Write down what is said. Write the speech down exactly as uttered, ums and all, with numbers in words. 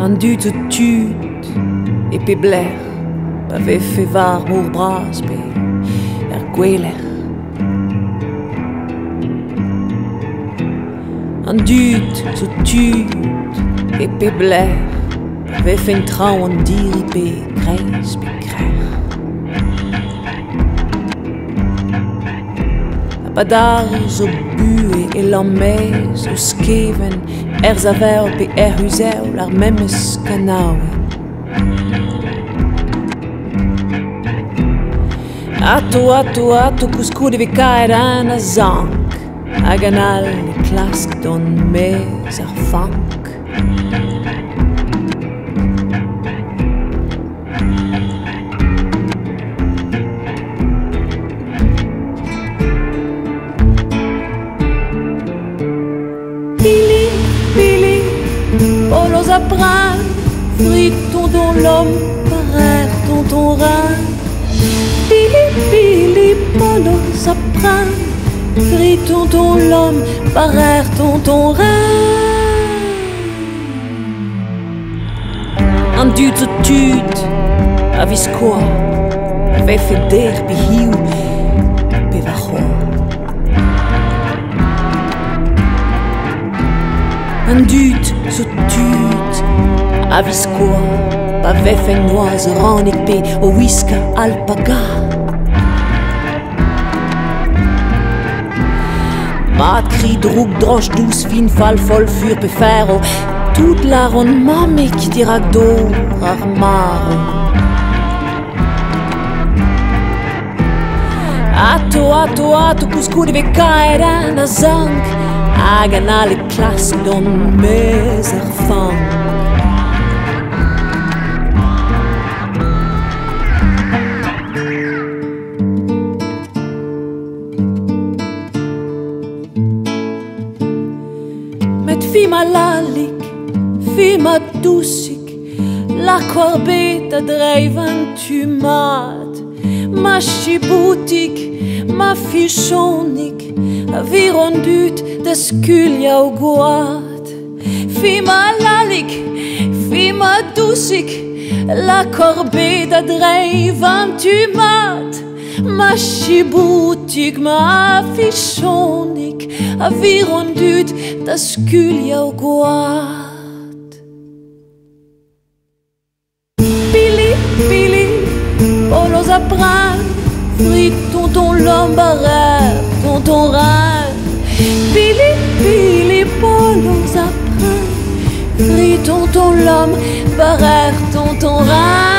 an dud zo tud e pe bler, pa vefe var mour bras pe er gweler. An dud zo tud e pe bler, pa vefe en trao an diri pe kreis pe krer. Badar zo bue e lammez o skeven er zavel pe er huzel ar memes kanawe. Ato, ato, ato, kouskou ve kaet an a zank, hag an al e klask don mez ar fank. Pili, pili, polos a brin, friton don l'homme, parer ton ton rein. Pili, pili, polos a brin, friton ton l'homme, parer ton ton rein. An dud zo tud, a vis koa, a vefe der pe hiu, pe vachoa. An dud zo tud, a vis koa, pa vefe noaz rannig pe o wiska alpaga. Mat kri droug droch dous fin fall fol fur pe ferro, tout la ron mamek dirak do ar maro. Ato, ato, ato, kouskou ve kaet an a zank, hag an al e klask don mez ar fank. Met fima lalik, fima dusik, la korbet a dreiv an tumat, ma chibutik, ma fichonik, a vir an dud da skulja o goat. Fima lalik, fima dusik, la korbet a dreiv an tumat, ma chibutik, ma fichonik, a vir an dud da skulja o goat. Pili, pili, polos a brin, friton ton l'homme, parer ton ton rein. Pili, pili, polos a brin, friton ton l'homme, parer ton ton rein.